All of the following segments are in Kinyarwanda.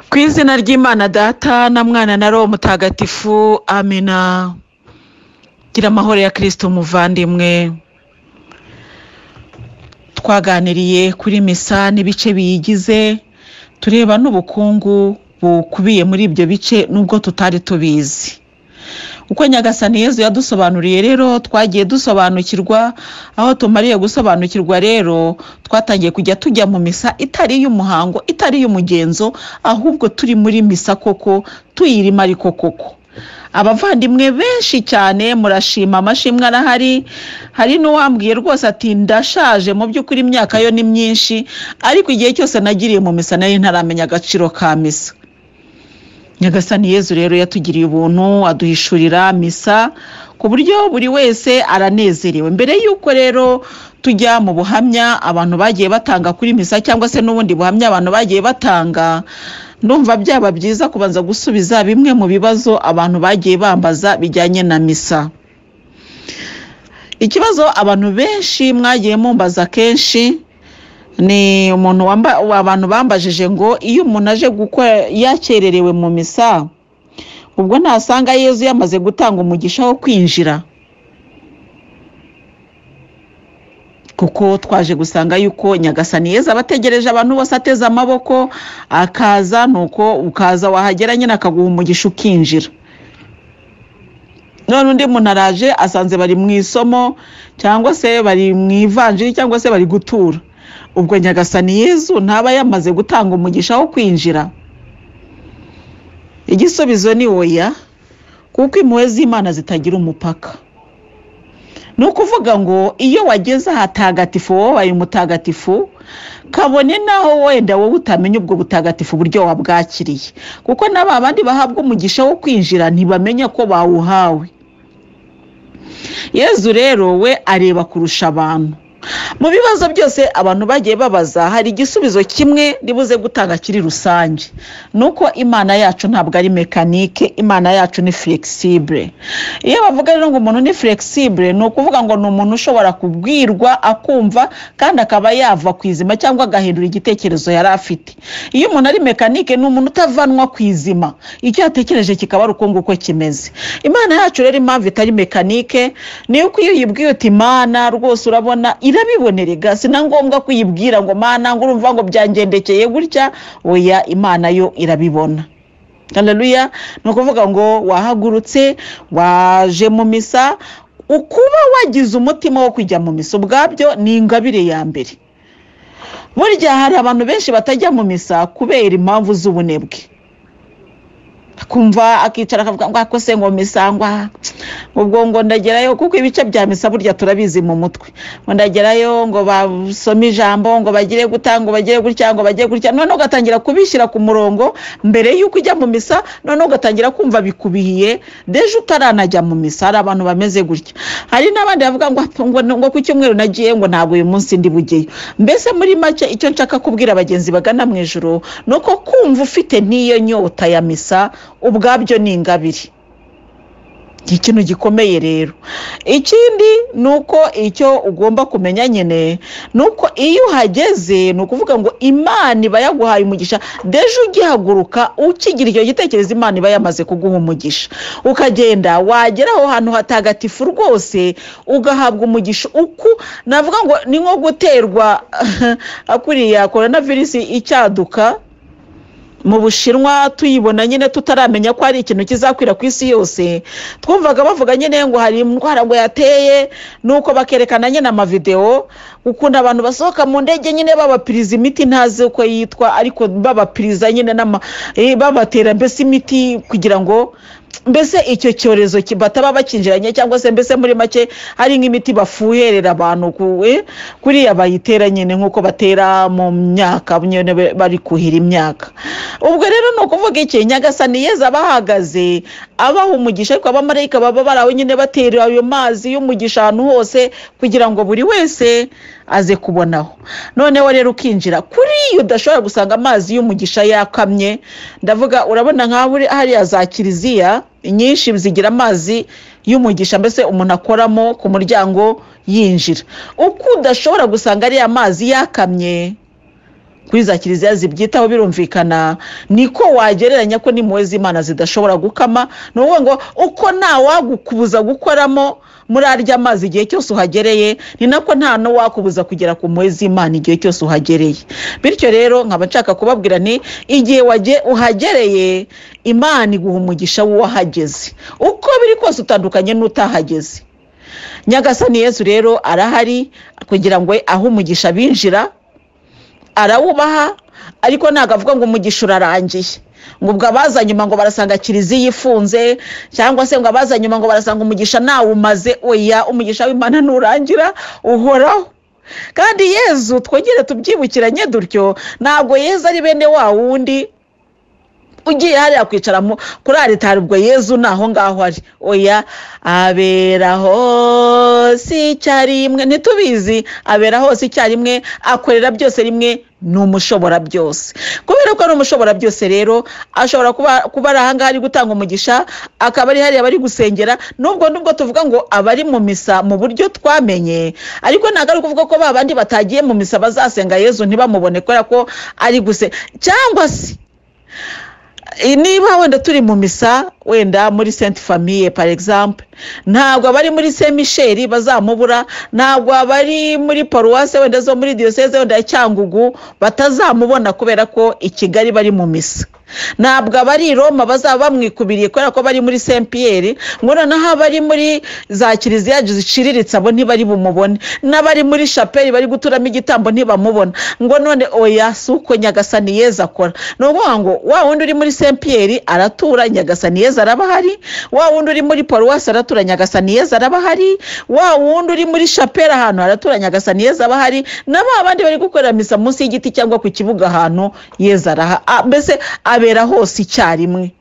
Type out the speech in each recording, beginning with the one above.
Ku izina ry'Imana Data na Mwana na Roho Mutagatifu, amina. Gira amahoro ya Kristo muvandimwe. Twaganiriye kuri misa n'ibice biyigize, tureba n'ubukungu bukubiye muri ibyo bice nubwo tutari tubizi. Uko Nyagasani Yezu yadusobanuriye rero twagiye dusobanukirwa, aho tumariye gusobanukirwa rero twatangiye kujya tujya mu misa itari y'umuhango, itari y'umugenzo, ahubwo turi muri misa koko, tuyirima ariko koko. Abavandimwe benshi cyane murashima, amashimwe arahari. Hari n'uwambwiye rwose ati ndashaje, mu by'ukuri imyaka yo ni myinshi, ariko igihe cyose nagiriye mu misa nari ntaramenya agaciro ka misa. Nyagasani Yezu rero yatugiriye ubuntu, aduhishurira misa ku buryo buri wese aranezerewe. Mbere y'uko rero tujya mu buhamya abantu bagiye batanga kuri misa, cyangwa se n'ubundi buhamya abantu bagiye batanga, ndumva byaba byiza kubanza gusubiza bimwe mu bibazo abantu bagiye bambaza bijyanye na misa. Ikibazo abantu benshi mwagiye mumbaza kenshi ni abantu bambajije ngo iyo umuntu aje gukora yakererewe mu misa, ubwo ntasanga Yezu yamaze gutanga umugisha wo kwinjira. Kuko twaje gusanga yuko Nyagasani Yezu abategereje abantu bose ateze amaboko, akaza nuko ukaza wahagera nyine akaguha umugisha ukinjira. None undi muntu araje asanze bari mu isomo, cyangwa se bari mu ivanjiri, cyangwa se bari gutura, ubwo Nyagasani Yezu ntaba yamaze gutanga umugisha wo kwinjira? Igisubizo ni oya, kuko impuhwe z'Imana zitagira umupaka. Ni ukuvuga ngo iyo wageze ahatagatifu wowe wabaye umutagatifu, kabone naho wenda wowe utamenya ubwo butagatifu buryo wabwakiriye, kuko n'aba bandi bahabwa umugisha wo kwinjira ntibamenya ko bawuhawe. Yezu rero we areba kurusha abantu. Mu bibazo byose abantu bagiye babaza, hari igisubizo kimwe ndibuze gutanga kiri rusange, nuko Imana yacu ntabwo ari mekanike, Imana yacu ni flexible. Iyo bavuga rero ngo umuntu ni flexible, ni ukuvuga ngo ni umuntu ushobora kubwirwa akumva kandi akaba yava ku izima cyangwa agahindura igitekerezo yari afite. Iyo umuntu ari mekanike ni umuntu utavanwa ku izima, icyo yatekereje kikaba ari uko nguko kimeze. Imana yacu rero impamvu itari mekanike ni uko iyo yibwiye uti Imana rwose urabona irabibonerega, sina ngombwa kuyibwira ngo Mana ngo urumva ngo byangendekeye gutya, oya, Imana yo irabibona. Haleluya. No kuvuga ngo wahagurutse waje mu misa, ukuba wagize umutima wo kujya mu misa ubwabyo ni ingabire ya mbere. Burya hari abantu benshi batajya mu misa kubera impamvu z'ubunebwe. Kumva akicara akavuga ngo akose ngo misangwa ubwo ngo ndagerayo, kuko ibice bya misa burya turabizi mu mutwe, ngo ndagerayo ngo basome ijambo, ngo bagire gutanga, ngo bagire gutya, ngo bagiye gutya, none ugatangira kubishyira ku murongo mbere y'uko ujya mu misa, none ugatangira kumva bikubihiye deje utaranajya mu misa. Hari abantu bameze gutya. Hari n'abandi bavuga ngo ku cyumweru nagiye ngo ntabwo uyu munsi ndi bugeyo. Mbese muri make icyo nshaka kubwira abagenzi bagana mu ijuru nuko kumva ufite n'iyo nyota ya misa ubwabyo ni ingabire. Ikintu gikomeye rero. Ikindi nuko icyo ugomba kumenya nyine nuko iyo uhageze ni ukuvuga ngo Imana iba yaguhaye umugisha deje ugihaguruka, ukigira icyo gitekerezo Imana iba yamaze kuguha umugisha, ukagenda wagera aho hantu hatagatifu rwose ugahabwa umugisha. Uku navuga ngo ni nko guterwa akuriya coronavirus icyaduka mu Bushinwa, tuyibona nyine tutaramenya ko ari ikintu kizakwira ku isi yose. Twumvaga bavuga nyine ngo hari indwara ngo yateye, nuko bakerekana nyine amavideo, ukunda abantu basohoka mu ndege nyine babapiriza imiti ntazi uko yitwa, ariko babapiriza nyine babatera mbese imiti kugira ngo mbese icyo cyorezo bataba bakinjiranye, cyangwa se mbese muri make hari nk'imiti bafuherera abantu kuriya bayitera nyine nk'uko batera mu myaka nyine bari kuhira imyaka. Ubwo rero ni ukuvuga iki, Nyagasani Yezu abahagaze abaha umugisha, ariko abamarayika baba bari aho nyine batera ayo mazi y'umugisha ahantu hose kugira ngo buri wese aze kubonaho. Noneho rero ukinjira kuri iyo udashobora gusanga amazi y'umugisha yakamye. Ndavuga urabona nka hariya za kiliziya nyinshi zigira amazi y'umugisha, mbese umuntu akoramo ku muryango yinjira. Uko udashobora gusanga ari amazi yakamye, kuri za kiliziya zibyitaho birumvikana, niko wagereranya ko n'impuhwe z'Imana zidashobora gukama. Ni ukuvuga ngo uko nta wagukubuza gukoramo muri arya mazi igihe cyose uhagereye, ni nako nta no wakubuza kugera ku mpuhwe z'Imana igihe cyose uhagereye. Bityo rero nkaba nshaka kubabwira ni igihe uhagereye, Imana iguha umugisha w'uwahageze, uko biri kose utandukanye n'utahageze. Nyagasani Yesu rero arahari kugira ngo aho umugisha binjira, arawubaha, ariko ntago avuga ngo umugisha urarangiye, ngo ubwo abaza nyuma ngo barasanga kiliziya ifunze, cyangwa se ngo abaza nyuma ngo barasanga umugisha nawumaze. Oya, umugisha w'Imana nurangira uhoraho. Kandi Yesu twongere tubyibukiranye dutyo, ntabwo Yesu ari bene wa wundi ugiye hariya kwicara kuri aritari ubwo Yesu naho ngaho ari. Oya, abera hose icyarimwe, ntitubizi, abera hose icyarimwe, akorera byose rimwe, ni umushobora byose. Kubera ko ari umushobora byose rero, ashobora kuba ari ahangaha ari gutanga umugisha, akaba ari hariya bari gusengera. Nubwo tuvuga ngo abari mu misa mu buryo twamenye, ariko ntabwo ari kuvuga ko babandi batagiye mu misa bazasenga Yesu ntibamubone kubera ko ari gusenga. Cyangwa se niba wenda turi mu misa, wenda muri Sainte Famille par exemple, ntabwo abari muri Saint Michel bazamubura, ntabwo abari muri paruwase wenda zo muri diocese wenda ya Cyangugu batazamubona kubera ko i Kigali bari mu misa. Ntabwo abari Roma bazaba bamwikubiriye kubera ko bari muri Saint Pierre, ngo noneho abari muri za kiliziya ziciriritse abo ntibari bumubone, n'abari muri chapelle bari guturamo igitambo ntibamubona. Ngo none oya, suko Nyagasani Yesu akora. No ngo wa wundi uri muri Saint Pierre aratura, Nyagasani Yesu arabahari. Wa wundi uri muri paruwase aratura, Nyagasani Yesu arabahari. Wa wundi uri muri chapelle ahantu aratura, Nyagasani Yesu abahari. Nabo abandi bari gukorera misa munsi y'igiti cyangwa ku kibuga ahantu, Yesu araha. Mbese abera hose icyarimwe.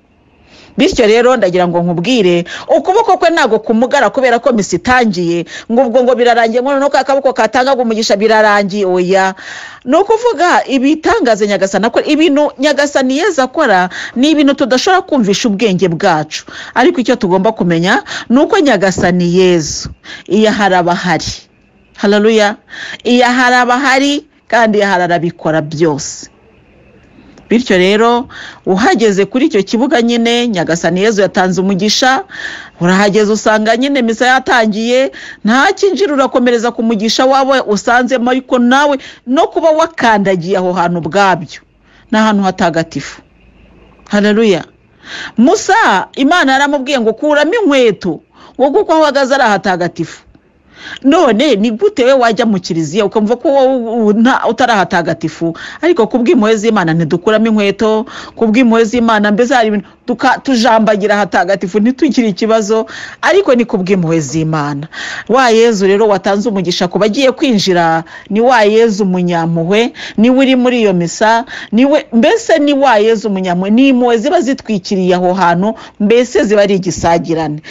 Bityo rero ndagira ngo nkubwire, ukuboko kwe ntago kumugara kubera ko misa itangiye ngo ubwo ngo birarangiye, ngo nuko akaboko katangaga umugisha birarangiye. Oya, no kuvuga ibitangaze Nyagasani akora, ibintu Nyagasani Yesu akora ni ibintu tudashobora kumvisha ubwenge bwacu. Ariko icyo tugomba kumenya nuko Nyagasani Yesu iyo harabahari, haleluya, iyo harabahari kandi hararabikora byose. Bityo rero uhageze kuri icyo kibuga nyine, Nyagasani Yesu yatanze umugisha, urahageze usanga nyine misa yatangiye, nta kinjira urakomereza ku mugisha wawe usanzemo. Ariko nawe no kuba wakandagiye aho hantu bwabyo ni ahantu hatagatifu. Haleluya. Musa Imana yaramubwiye ngo kuramo inkweto, ngo kuko aho uhagaze ari ahatagatifu. None ni gute we wajya mu kiliziya ukamva ko utarahatagatifu? Ariko kubw'impuhwe z'Imana ntidukuramo inkweto, kubw'impuhwe z'Imana mbese hari ibintu tujambagira hatagatifu ntitugire ikibazo, ariko ni kubw'impuhwe z'Imana. Wa Yesu rero watanze umugisha ku bagiye kwinjira, ni wa Yesu umunyampuhwe, ni uri muri iyo misa, mbese ni wa Yesu umunyampuhwe. Ni impuhwe ziba zitwikiriye aho hantu, mbese ziba ari igisagirane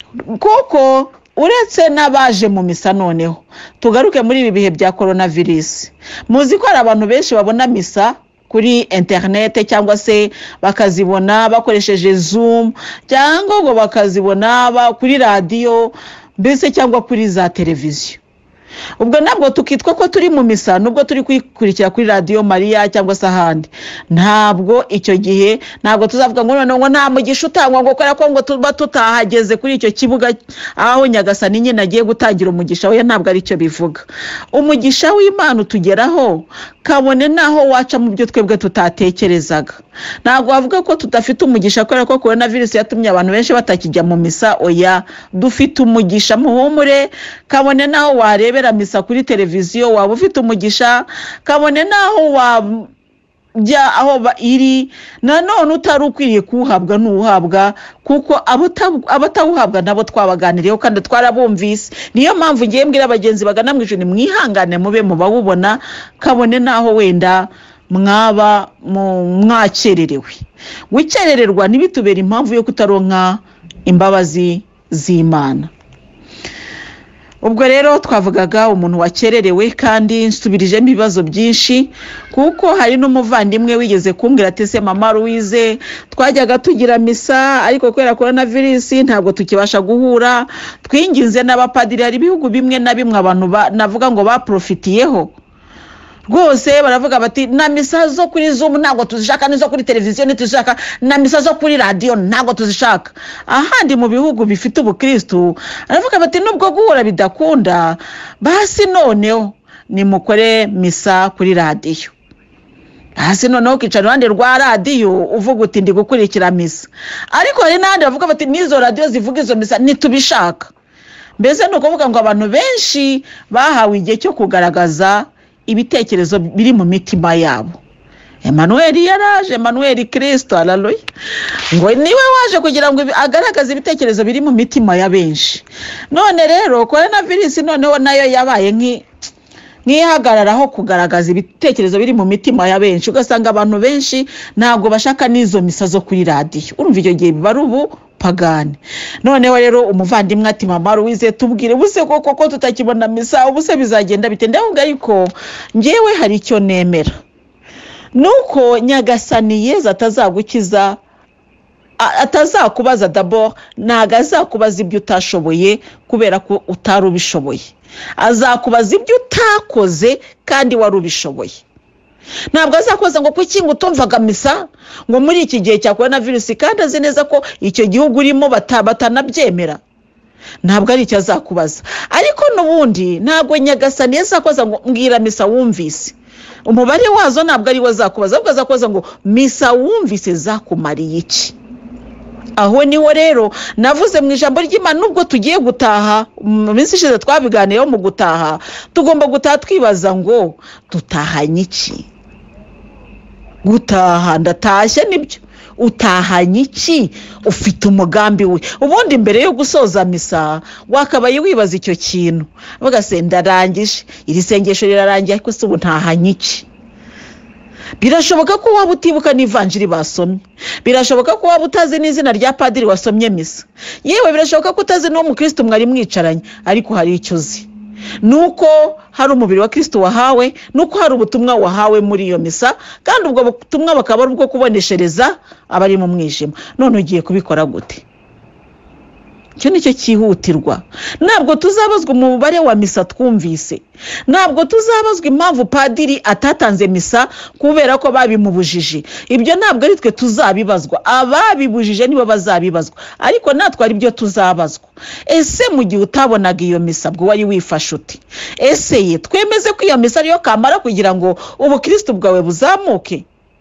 koko. Uretse n'abaje mu misa, noneho tugaruke muri ibi bihe bya coronavirus. Muzi ko hari abantu benshi babona misa kuri internet, cyangwa se bakazibona bakoresheje Zoom, cyangwa ngo bakazibona kuri radio, mbese cyangwa kuri za televiziyo. Ubwo nabwo tukitwa ko turi mu misa, nubwo turi kwikurikira kuri Radio Maria cyangwa se ahandi. Ntabwo icyo gihe ntabwo tuzavuga ngo none ngo nta mugisha utangwa ngo kubera ko ngo tuba tutahageze kuri icyo kibuga aho Nyagasani nyine agiye gutangira umugisha. Oya, ntabwo ari cyo bivuga. Umugisha w'Imana utugeraho kabone naho waca mu byo twebwe tutatekerezaga. Ntabwo bavuga ko tudafite umugisha kubera ko coronavirus yatumye abantu benshi batakijya mu misa. Oya, dufite umugisha, muhumure. Kabone naho warebera misa kuri televiziyo waba ufite umugisha, kabone naho wajya aho iri, nanone utari ukwiriye kuwuhabwa n'uwuhabwa, kuko abatawuhabwa nabo twabaganiriyeho kandi twarabumvise. Niyo mpamvu ngiye mbwira abagenzi bagana mu ijuru, mwihangane mube mubawubona, kabone naho wenda mwaba mwakererewe. Gukerererwa ntibitubere impamvu yo kutaronka imbabazi z'Imana. Ubwo rero twavugaga umuntu wakererewe, kandi nsubirijemo ibibazo byinshi, kuko hari n'umuvandimwe wigeze kumbwira ati se mama Louise, twajyaga tugira misa ariko kubera coronavirus ntabwo tukibasha guhura, twinginze n'abapadiri, hari ibihugu bimwe na bimwe abantu navuga ngo baprofitiyeho rwose baravuga bati na misa zo kuri Zoom ntago tuzishaka, nizo kuri televiziyo ntituzishaka, na misa zo kuri radio ntago tuzishaka. Ahandi mu bihugu bifite ubukristo baravuga bati nubwo guhura bidakunda, basi noneho nimukore misa kuri radio. Hasi noneho ukicara iruhande rwa radio uvuga uti ndi gukurikira misa. Ariko hari n'ahandi bavuga bati nizo radio zivuga izo misa ntitubishaka. Mbese no kuvuga ngo abantu benshi bahawe igihe cyo kugaragaza ibitekerezo biri mu mitima yabo. Emmanuel yaraje, Emmanuel Kristo, haleluya. Ngo niwe waje kugira ngo agaragaze ibitekerezo biri mu mitima ya benshi. None rero coronavirus noneho nayo yabaye nk'ihagararaho kugaragaza ibitekerezo biri mu mitima ya benshi. Ugasanga abantu benshi ntabwo bashaka n'izo misa zo kuri radio. Urumva icyo gihe bari ubu pagani. Noneho rero umuvandimwe ati mama Louise tubwire buse koko tutakibona misa ubuse bizagenda bite? Ndavuga ariko ngewe hari icyo nemera, nuko Nyagasani Yezu atazagukiza, atazakubaza d'abord, ntago azakubaza ibyo utashoboye kubera ko utari ubishoboye. Azakubaza ibyo utakoze kandi wari ubishoboye. Ntabwo azakoza ngo kuki ngo utumvaga misa ngo muri iki gihe cya coronavirus kandi azi neza ko icyo gihugu urimo batanabyemera. Ntabwo ari icyo azakubaza. Ariko nubundi ntabwo Nyagasani yazakoza ngo mbwira misa wumvise. Umubare wazo ntabwo ari we azakubaza, ahubwo azakoza ngo misa wumvise zakumariye iki. Aho niho rero navuze mu ijambo ry'Imana nubwo tugiye gutaha mu minsi ishize twabiganiyeho mu gutaha, tugomba gutaha twibaza ngo tutahanye iki. Gutaha ndatashye nibyo, utahanye iki? Ufite umugambi we. Ubundi mbere yo gusoza misa wakabaye wibaza icyo kintu, bagase ndarangije iri sengesho rirarangiye ariko se ubu ntahanye iki. Birashoboka ko waba utibuka n'ivanjiri basomye, birashoboka ko waba utazi n'izina rya padiri wasomye misa, yewe birashoboka ko utazi n'uwo mukristo mwari mwicaranye, ariko hari icyo uzi, nuko hari umubiri wa Kristo wahawe, nuko hari ubutumwa wahawe muri iyo misa, kandi ubwo butumwa bakaba ari ubwo kuboneshereza abari mu mwijima. None ugiye kubikora gute? Cyo nicyo cyihutirwa. Ntabwo tuzabazwa umubare wa misa twumvise, ntabwo tuzabazwa impamvu padiri atatanze misa kubera ko babimubujije. Ibyo ntabwo ari twe tuzabibazwa, ababibujije nibo bazabibazwa, ariko natwe ari byo tuzabazwa. Ese mu gihe utabonaga iyo misa bwo wari wifashe uti? Ese ye twemeze ko iyo misa ariyo kamara kugira ngo ubukristo bwawe buzamuke?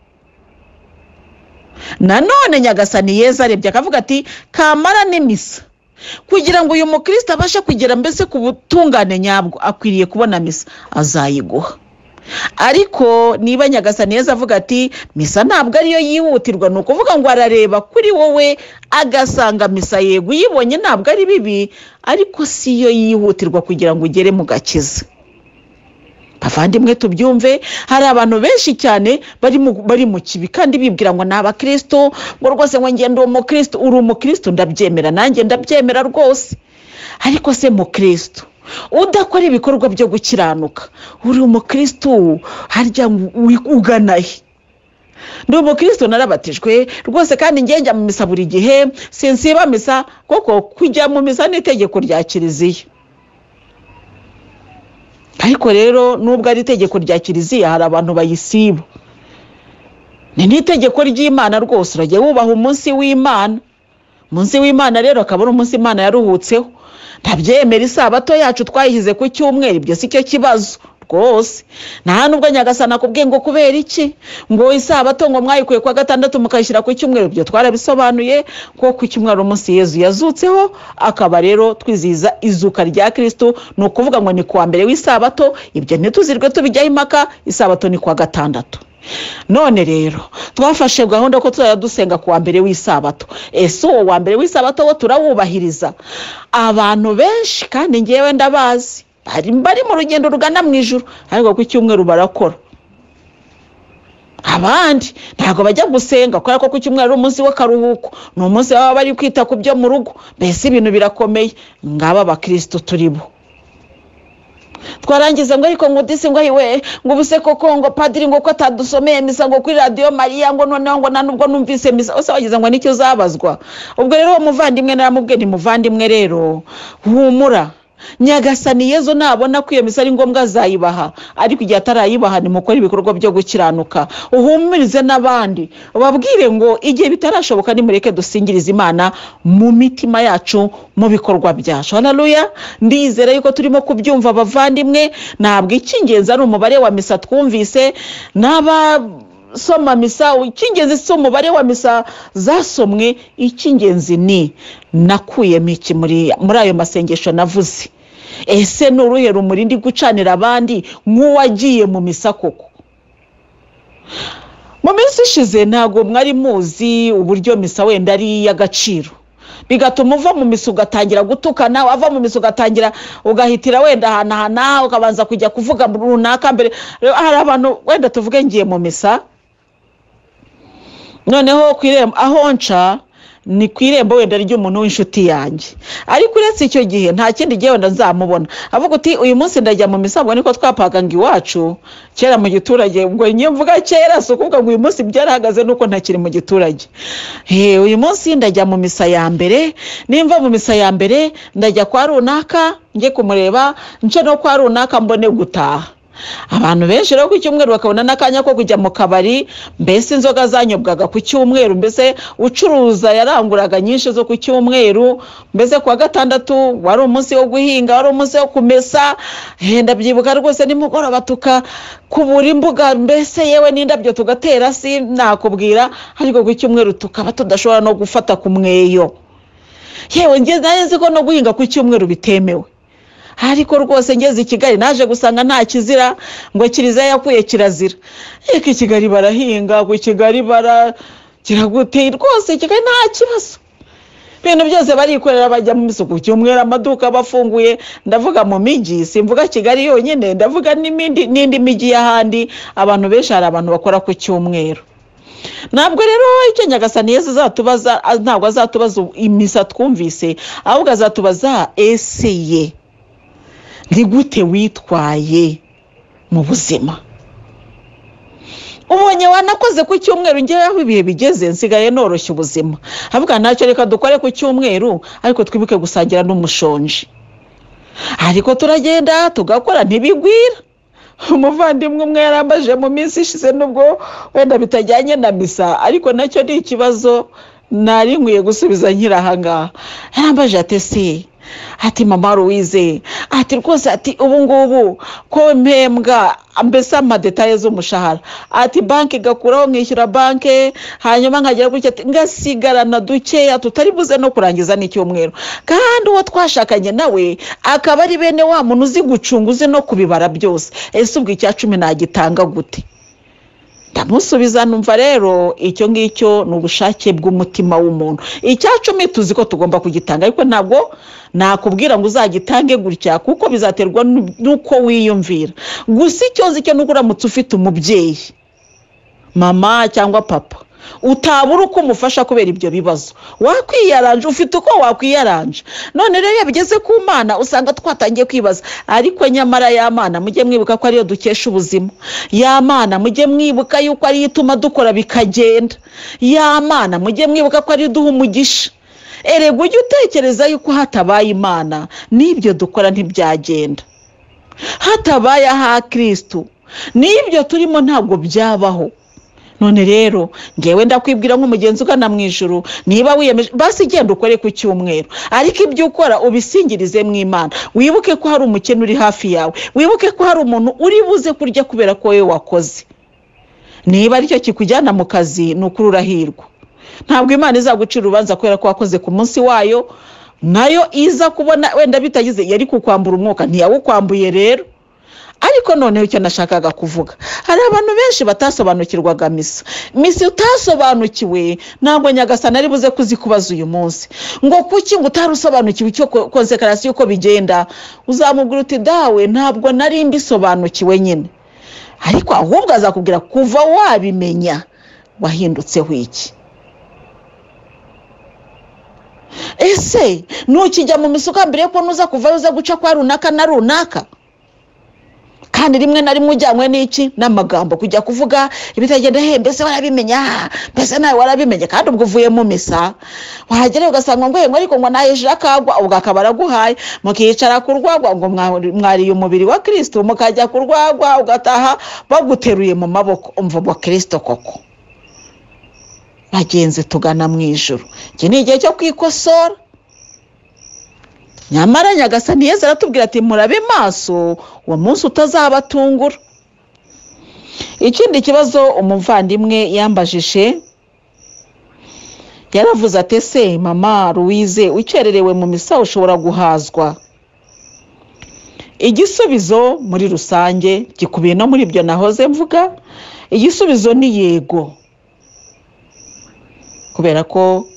Nanone Nyagasani Yezu arebye akavuga ati kamara ni misa. Kugira ngo uyu mukristo abashe kugera mbese ku butungane nyabwo akwiriye kubona misa, azayiguha. Ariko niba Nyagasani Yezu avuga ati misa ntabwo ariyo yihutirwa, ni ukuvuga ngo arareba kuri wowe agasanga misa yego uyibonye ntabwo ari bibi, ariko si yo yihutirwa kugira ngo ugere mu gakiza. Bavandimwe tubyumve, hari abantu benshi cyane bari mu kibi kandi bibwira ngo naba Kristo, ngo rwose ngo ngende uwo mukristo. Uri umukristo ndabyemera, nanjye ndabyemera rwose, ariko se mu Kristo udakora ibikorwa byo gukiranuka, uri umukristo harya uganahe? Ndi umukristo narabatijwe rwose kandi njya mu misa buri gihe, sinsiba misa, koko kujya mu misa n'itegeko rya kiliziya. Ariko rero nubwo ari itegeko rya kiliziya hari abantu bayisiba. Ni n'itegeko ry'Imana rwose, uragiye wubaha umunsi w'Imana. Umunsi w'Imana rero akaba ari umunsi Imana yaruhutseho. Ndabyemera isabato yacu twayihize ku cyumweru, ibyo si cyo kibazo rwose. Nta nubwo Nyagasani akubwiye ngo kubera iki ngo isabato ngo mwayikuye kwa gatandatu mukayishyira ku cyumweru, ibyo twarabisobanuye ko ku cyumweru umunsi Yezu yazutseho, akaba rero twizihiza izuka rya Kristo. Ni ukuvuga ngo ni kuwa mbere w'isabato, ibyo ntituzirwe tubijyaho impaka, isabato ni kwa gatandatu. None rero twafashe gahunda ko tuzajya dusenga kuwa mbere w'isabato. Ese uwo wa mbere w'isabato wo turawubahiriza? Abantu benshi kandi ngewe ndabazi bari mu rugendo rugana mu ijuru, ariko ku cyumweru barakora. Abandi ntago bajya gusenga kubera ko ku cyumweru umunsi w'akaruhuko, ni umunsi baba bari kwita ku byo mu rugo. Mbese ibintu birakomeye. Ngaba abakristo turibo. Twarangiza ngo ariko ngo disi ngo iwe ngo buse koko ngo padiri ngo ko atadusomeye misa ngo kuri radio Maria ngo noneho ngo nanubwo numvise misa, ose wagize ngo nicyo zabazwa. Ubwo rero uwo muvandimwe naramubwiye ni muvandimwe rero humura, Nyagasani Yezu nabona ko iyo misa ari ngombwa azayibaha, ariko igihe atarayibaha nimukora ibikorwa byo gukiranuka. Uhumurize n'abandi ubabwire ngo igihe bitarashoboka nimureke dusingirize Imana mu mitima yacu, mu bikorwa byacu. Haleluya. Ndizera yuko turimo kubyumva bavandimwe. Ntabwo icy'ingenzi ari umubare wa misa twumvise soma misa, icy'ingenzi si umubare wa misa zasomwe, icy'ingenzi ni nakuyemo iki muri ayo masengesho navuze. Ese n'uruhe rumuri ndi gucanira abandi nk'uwagiye mu misa koko? Mu minsi ishize ntabwo mwari muzi uburyo misa wenda ari iy'agaciro, bigatuma uva mu misa ugatangira gutukana, wava mu misa ugatangira ugahitira wenda ahanahana ukabanza kujya kuvuga runaka mbere. Hari abantu wenda tuvuge ngiye mu misa, noneho kwirembo aho nca ni kwirembo wenda ry'umuntu w'inshuti yanjye, ariko uretse icyo gihe nta kindi gihe wenda nzamubona avuga uti uyu munsi ndajya mu misa, ubwo niko twapaganga iwacu kera mu giturage. Ubwo njye mvuga kera si ukuvuga ngo uyu munsi byarahagaze nuko ntakiri mu giturage. Uyu munsi ndajya mu misa ya mbere, nimva mu misa ya mbere ndajya kwa runaka njye kumureba, nce no kwa runaka mbone gutaha. Abantu benshi rero ku cyumweru bakabona n'akanya ko kujya mu kabari, mbese inzoga zanyobwaga ku cyumweru, mbese ucuruza yaranguraga nyinshi zo ku cyumweru, mbese kuwa gatandatu wari umunsi wo guhinga, wari umunsi wo kumesa. Ndabyibuka rwose nimugoroba tukakubura imbuga, mbese yewe n'indabyo tugatera, si nakubwira, ariko ku cyumweru tukaba tudashobora no gufata ku mweyo. Yewe nzi ko no guhinga ku cyumweru bitemewe, ariko rwose ngeze i Kigali naje gusanga nta kizira, ngo kiliziya yakuye kirazira. Eka i Kigali barahinga, ku Kigali baragira gute, rwose Kigali nta kibazo, ibintu byose barikorera, bajya mu misuku cyumweru, amaduka bafunguye. Ndavuga mu miji, simvuga Kigali yonyine, ndavuga n'indi miji y'ahandi. Abantu benshi hari abantu bakora ku cyumweru. Ntabwo rero icyo Nyagasani Yezu azatubaza, ntabwo azatubaza imisa twumvise, ahubwo azatubaza ese ye ni gute witwaye mu buzima. Ubonye wanakoze ku cyumweru, ngewe aho ibihe bigeze nsigaye noroshya ubuzima, avuga ntacyo reka dukore ku cyumweru, ariko twibuke gusangira n'umushonji. Ariko turagenda tugakora ntibigwira. Umuvandimwe umwe yarambaje mu minsi ishize, nubwo wenda bitajyanye na misa, ariko nacyo ni ikibazo nari nkwiye gusubiza nkirahangaha. Yarambaje ati se, ati mama Louise, ati rwose, ati ubu ngubu ko mpembwa mbese amadetaye z'umushahara, ati banki gakuraho nkishyura banki, hanyuma nkagera gutya ngasigarana dukeya tutari buze no kurangiza n'icyumweru, kandi uwo twashakanye nawe akaba ari bene wa muntu uzi gucunga, uzi no kubibara byose. Ese ubwo icya 10 nagitanga gute? Ndamusubiza numva rero icyo ngicyo ni ubushake bw'umutima w'umuntu. Icya 10 tuzi ko tugomba kugitanga, ariko ntabwo nakubwira ngo uzagitange gutya, kuko bizaterwa nuko wiyumvira. Gusa icyo nzi cyo nuko uramutse ufite umubyeyi, mama cyangwa papa, utabura uko umufasha kubera ibyo bibazo, wakwiyaranje, ufite uko wakwiyaranje. None rero yabigeze ku Mana usanga twatangiye kwibaza, ariko nyamara ya Mana mujye mwibuka ko ariyo dukesha ubuzima. Ya Mana mujye mwibuka yuko ari ituma dukora bikagenda. Ya Mana mujye mwibuka ko ari duha umugisha. Erega ujye utekereza yuko hatabaye Imana n'ibyo dukora ntibyagenda. Hatabaye aha Kristo n'ibyo turimo ntabwo byabaho. None rero ngewe ndakwibwira nk'umugenzi ugana mu ijuru, niba wiyemeje basi genda ukore ku cyumweru, ariko ibyo ukora ubisingirize mu Imana. Wibuke ko hari umukene uri hafi yawe, wibuke ko hari umuntu uri buze kurya kubera ko wowe wakoze. Niba aricyo kikujyana mu kazi, nukuri urahirwa. Ntabwo Imana izagucira urubanza kubera ko wakoze ku munsi wayo, nayo iza kubona wenda bitagize yari kukwambura umwuka, ntiyawukwambuye rero. Ariko noneho icyo nashakaga kuvuga, hari abantu benshi batasobanukirwaga misa. Misa utasobanukiwe ntabwo Nyagasani ari buze kuzikubaza uyu munsi ngo kuki ngo utarusobanukiwe icyo konsekarasiyo uko bigenda. Uzamubwira uti dawe ntabwo nari mbisobanukiwe nyine, ariko ahubwo azakubwira kuva wabimenya wahindutseho iki. Ese nukijya mu misa ukambire ko nuza kuva uza guca kwa runaka na runaka, kandi rimwe na rimwe ujyanywe n'iki n'amagambo kujya kuvuga ibitagenda mbese warabimenya mbese nawe warabimenya kandi ubwo uvuye mu misa wahagera ugasanga ngo ariko ngo nahejera akagwa ubwo akaba araguhaye mukicara ku rwagwa ngo mwariye umubiri wa Kristo mukajya ku rwagwa ugataha baguteruye mu maboko umva wa Kristo koko bagenze tugana mu ijuru iki ni igihe cyo kwikosora nyamara Nyagasani Yesu aratubwira ati murabe maso uwo munsi utazabatungura. Ikindi kibazo umuvandimwe yambajije yaravuze ati se mama Louise ucererewe mu misa ushobora guhazwa? Igisubizo muri rusange gikubiye no muri ibyo nahoze mvuga, igisubizo ni yego, kubera ko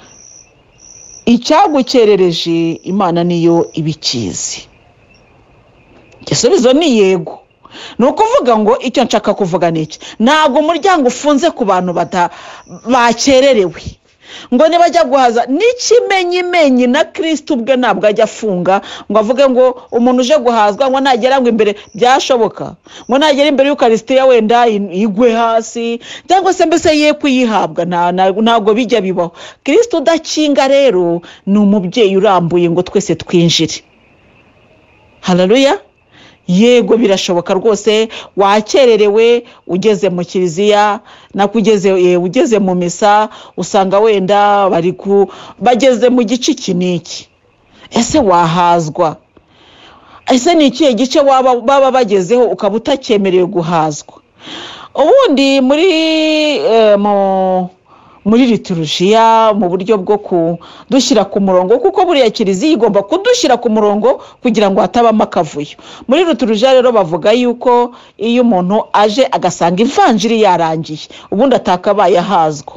icyagukerereje Imana niyo ibikizi. Igisubizo ni yego. Ni ukuvuga ngo icyo nshaka kuvuga niki, ntabwo umuryango ufunze ku bantu bakererewe ngo nibajya guhaza n'ikimenyimenyi na Kristo ubwe ntabwo ajya afunga ngo avuge ngo umuntu uje guhazwa ngo nagera ngo imbere byashoboka ngo nagera imbere y'Ukaristiya wenda igwe hasi cyangwa se mbese ye kuyihabwa ntabwo bijya bibaho. Kristo udakinga rero ni umubyeyi urambuye ngo twese twinjire. Haleluya. Yego birashoboka rwose wakererewe ugeze mu kiliziya ugeze mu misa usanga wenda bageze mu gice kiniki, ese wahazwa? Ese ni ikihe gice baba bagezeho ukaba utakemerewe guhazwa? Ubundi muri liturujia mu buryo bwo kudushyira ku murongo, kuko buriya kiliziya igomba kudushyira ku murongo kugira ngo hatabamo akavuyo. Muri liturujia rero bavuga yuko iyo umuntu aje agasanga ivanjiri yarangiye ubundi atakabaye ahazwa.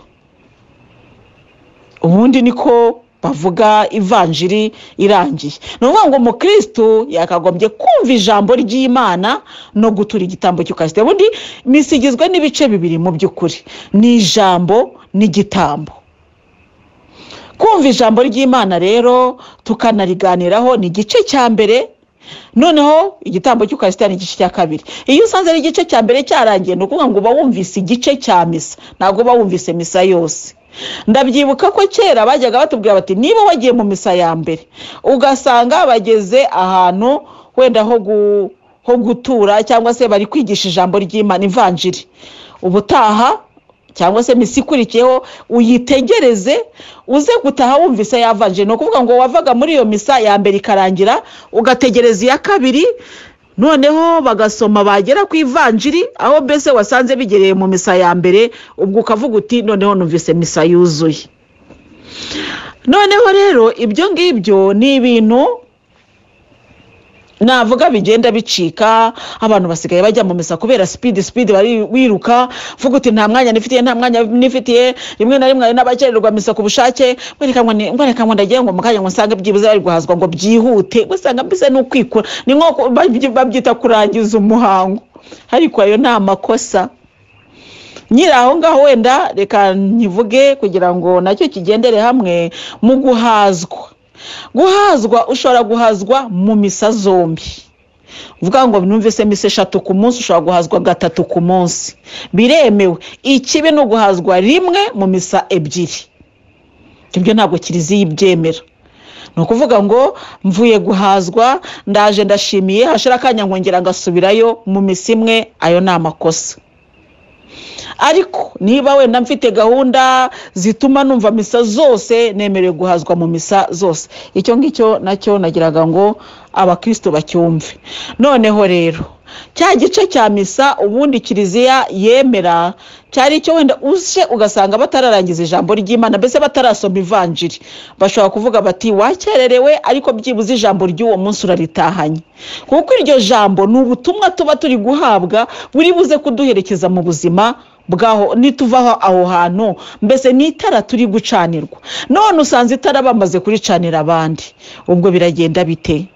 Ubundi niko bavuga ivanjiri irangiye. Nuvuga ngo umukristo yakagombye kumva ijambo ry'Imana no gutura igitambo cy'Ukaristiya. Ubundi misigizwe n'ibice bibiri mu by'ukuri, ni ijambo n'igitambo. Kumva ijambo ry'Imana rero tukanariganiraho ni igice cya mbere, noneho igitambo cy'Ukaristiya ni igice cya kabiri. Iyo usanze ari igice cya mbere cyarangiye ni ukuvuga ngo uba wumvise igice cya misa, ntabwo uba wumvise misa yose. Ndabyibuka ko kera bajyaga batubwira bati niba wagiye mu misa ya mbere ugasanga bageze ahantu wenda ho gutura cyangwa se bari kwigisha ijambo ry'Imana ivanjiri, ubutaha cyangwa se misa ikurikiyeho uyitegereze uze gutaha wumvise yavanjiri. No kuvuga ngo wavaga muri iyo misa ya mbere ikarangira ugategereza iya kabiri, noneho bagasoma bagera ku ivanjiri aho mbese wasanze bigereye mu misa ya mbere, ubwo ukavuga uti noneho numvise misa yuzuye. Noneho rero ibyo ngibyo ni ibintu navuga bigenda bicika. Abantu basigaye bajya mu misa kubera speed bari wiruka, vuga uti nta mwanya nifitiye, rimwe na rimwe n'abakererwa misa ku bushake, ngwereka ngo ndagiye ngo mukanya ngo nsanga byibuze bari guhazwa ngo byihute, gusanga mbese no kwikura ni nko babyita kurangiza umuhango, ariko ayo nta makosa. Nyiraho ngaho wenda reka nyivuge kugira ngo nacyo kigendere hamwe mu guhazwa. Ushobora guhazwa mu misa zombi. Uvuga ngo numvise misa 3 ku munsi, ushobora guhazwa 3 ku munsi, biremewe. Ikibe no guhazwa rimwe mu misa 2. Ibyo ntabwo kiliziya ibyemera. No kuvuga ngo mvuye guhazwa ndaje ndashimiye hashira akanya ngongera ngasubirayo mu misa imwe, ayo ni amakosa. Ariko niba wenda mfite gahunda zituma numva misa zose nemerewe guhazwa mu misa zose, icyo ngicyo nacyo nagiraga ngo abakristo bacyumve. Noneho rero cya gice cya misa ubundi kiliziya yemera cyari cyo wenda uje ugasanga batararangiza ijambo ry'Imana, mbese batarasoma ivanjiri, bashobora kuvuga bati wakererewe ariko byibuze ijambo ry'uwo munsi uraritahanye, kuko iryo jambo ni ubutumwa tuba turi guhabwa buri buze kuduherekeza mu buzima bwaho nituvaho aho hantu, mbese n'itara turi gucanirwa. None usanze itara bamaze kuricanira abandi, ubwo biragenda bite?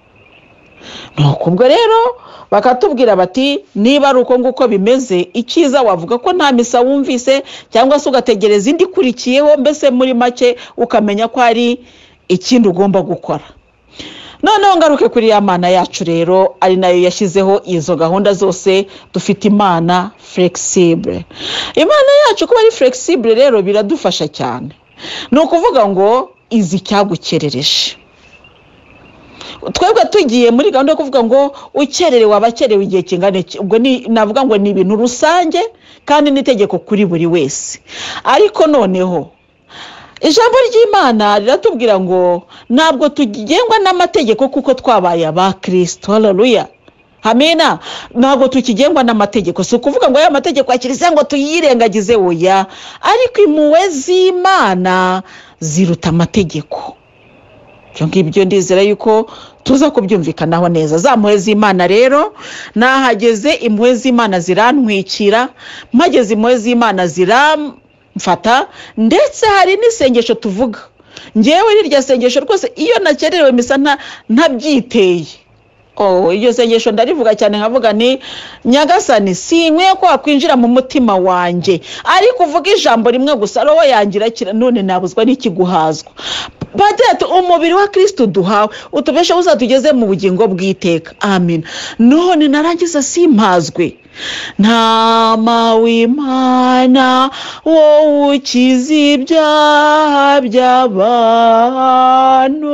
Ubwo rero bakatubwira bati niba ari uko nguko bimeze, icyiza wavuga ko nta misa wumvise cyangwa se ugategereza indi kurikiyeho, mbese muri make ukamenya ko ari ikindi ugomba gukora. noneho ngaruke kuri ya Mana yacu rero ari nayo yashyizeho izo gahunda zose. Dufite Imana flexible. Imana yacu kuba ari flexible rero biradufasha cyane. Ni ukuvuga ngo izi cyagukerereje. Twebwe tugiye muri gahunda yo kuvuga ngo ukererewe abakerewe igihe kingana iki, ubwo navuga ngo ni ibintu rusange kandi n'itegeko kuri buri wese. Ariko noneho ijambo ry'Imana riratubwira ngo ntabwo tugengwa n'amategeko kuko twabaye aba Kristo. Haleluya, amina. Ntabwo tukigengwa n'amategeko, si ukuvuga ngo aya mategeko akirize ngo tuyirengagize, oya. Ariko impuhwe z'Imana ziruta amategeko. Ngibyo ndizera yuko tuza kubyumvikanaho neza. Za mpuhwe z'Imana rero nahageze, impuhwe z'Imana zirantwikira, mpageze impuhwe z'Imana ziramfata. Ndetse hari n'isengesho tuvuga, ngewe n'irya sengesho rwose iyo nakererewe misa ntabyiteye. Iyo sengesho ndarivuga cyane, nkavuga ni Nyagasani sinkwiye ko wakwinjira mu mutima wanjye, ariko uvuga ijambo rimwe gusa roho yangira kira, none nabuzwa n'iki guhazwa. Badete umubiri wa Kristo duhawe utubesha uzatugeze mu bugingo bw'iteka. Amen. None narangiza simpazwe. Ntama w'Imana wowe ukiza ibyaha by'abantu,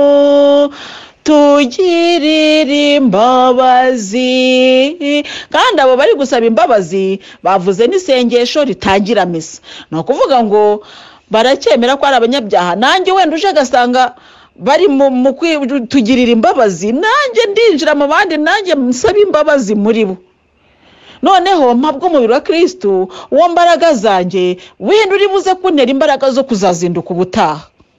tugirire imbabazi. Kandi abo bari gusaba imbabazi bavuze n'isengesho ritagira misa. Ni ukuvuga ngo baracyemera ko ari abanyabyaha. Nanjye wenda uje agasanga bari mu tugirira imbabazi, nanjye ndinjira mu bandi, nanjye nsaba imbabazi muri bo. Noneho mpabwo umubiri wa Kristo uwo mbaraga zanjye, wenda uri buze kuntera imbaraga zo kuzazinduka ubutaha.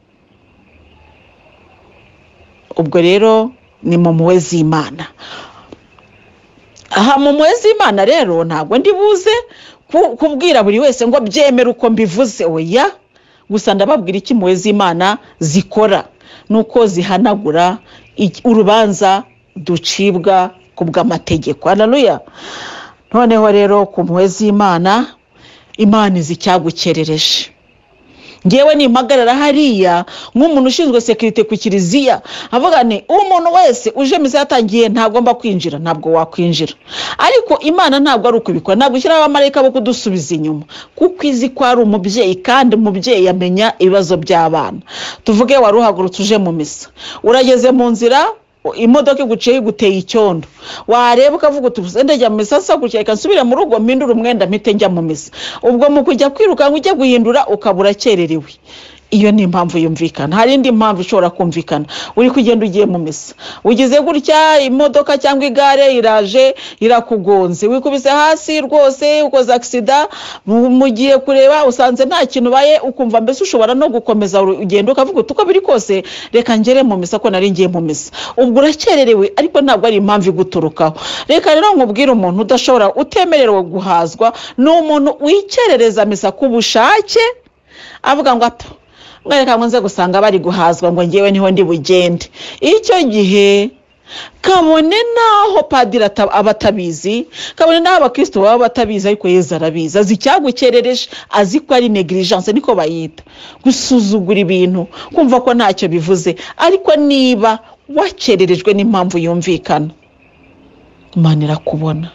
Ubwo rero ni mu mpuhwe z'Imana. Aha mu mpuhwe z'Imana rero ntabwo ndi buze kubwira buri wese ngo byemere uko mbivuze, oya. Gusa ndababwira iki impuhwe z'Imana zikora, nuko zihanagura urubanza ducibwa kubw'amategeko. Haleluya. Noneho rero ku mpuhwe z'Imana, Imana izi cyagukerereje. Ngewe nimpagarara hariya nk'umuntu ushinzwe security ku kiliziya, avuga ni umuntu wese uje misa yatangiye ntagomba kwinjira, ntabwo wakwinjira. Ariko Imana ntabwo ari ukubikora, ntabwo ushyiraho abamarayika bo kudusubiza inyuma, kuko izi ko ari umubyeyi, kandi umubyeyi amenya ibibazo by'abana. Tuvuge wari uhagurutse uje mu misa, urageze mu nzira imodoka iguciye iguteye icyondo, wareba ukavuga uti ndajya mu misa sasa gutya, reka nsubire mu rugo mpindura umwenda mpite njya mu misa. Ubwo mu kujya kwiruka ngo ujye guhindura ukabura cyererewe. Iyo ni impamvu yumvikana. Hari indi mpamvu ishobora kumvikana, uri kugenda ugiye mu misa, ugize gutya imodoka cyangwa igare iraje irakugonze, wikubise hasi rwose, ukoze accident, mugiye kureba usanze nta kintu baye, ukumva mbese ushobora no gukomeza ugenda ukavuga uko biri kose reka ngere mu misa ko nari ngiye mu misa. Ubwo urakererewe, ariko ntabwo ari impamvu iguturukaho. Reka rero nkubwire, umuntu udashobora utemerewe guhazwa ni umuntu wikerereza misa ku bushake, avuga ngo ato mwereka ngo nze gusanga bari guhazwa ngo ngewe niho ndi bugende. Icyo gihe kabone naho padiri abatabizi, kabone naho abakristo baba batabizi, ariko Yesu arabizi. Azi cyagukerereje, azi ko ari negligence niko bayita, gusuzugura ibintu, kumva ko ntacyo bivuze. Ariko niba wakererejwe n'impamvu yumvikana, Imana irakubona.